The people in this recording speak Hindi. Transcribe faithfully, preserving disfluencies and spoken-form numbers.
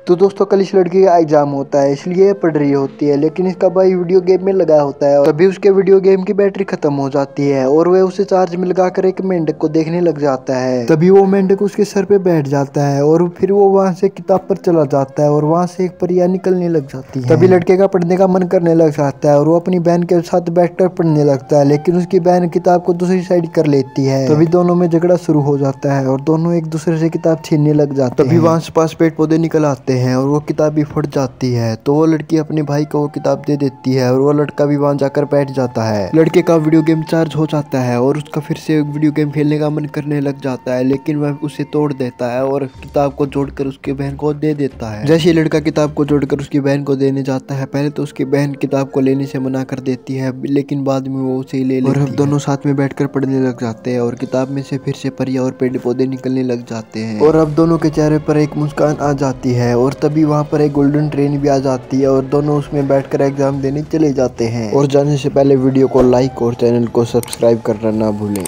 तो दोस्तों कल इस लड़की का एग्जाम होता है, इसलिए पढ़ रही होती है, लेकिन इसका भाई वीडियो गेम में लगा होता है। तभी उसके वीडियो गेम की बैटरी खत्म हो जाती है और वह उसे चार्ज में लगाकर एक मेंढक को देखने लग जाता है। तभी वो मेंढक उसके सर पे बैठ जाता है और फिर वो वहां से किताब पर चला जाता है और वहां से एक परियां निकलने लग जाती है। तभी लड़के का पढ़ने का मन करने लग जाता है और वो अपनी बहन के साथ बैठकर पढ़ने लगता है, लेकिन उसकी बहन किताब को दूसरी साइड कर लेती है। तभी दोनों में झगड़ा शुरू हो जाता है और दोनों एक दूसरे से किताब छीनने लग जाते हैं। तभी वहां से पास पेड़ पौधे निकल आते हैं और वो किताब भी फट जाती है। तो वो लड़की अपने भाई को वो किताब दे देती है और वो लड़का भी वहां जाकर बैठ जाता है। लड़के का वीडियो गेम चार्ज हो जाता है और उसका फिर से वीडियो गेम खेलने का मन करने लग जाता है, लेकिन वह उसे तोड़ देता है और किताब को जोड़कर उसके बहन को दे देता है। जैसे लड़का किताब को जोड़कर उसकी बहन को देने जाता है, पहले तो उसकी बहन किताब को लेने से मना कर देती है, लेकिन बाद में वो उसे ले लेती है और हम दोनों साथ में बैठकर पढ़ने लग जाते हैं और किताब में से फिर से परियां और पेड़ पौधे निकलने लग जाते हैं और अब दोनों के चेहरे पर एक मुस्कान आ जाती है। और तभी वहाँ पर एक गोल्डन ट्रेन भी आ जाती है और दोनों उसमें बैठकर एग्जाम देने चले जाते हैं। और जाने से पहले वीडियो को लाइक और चैनल को सब्सक्राइब करना ना भूलें।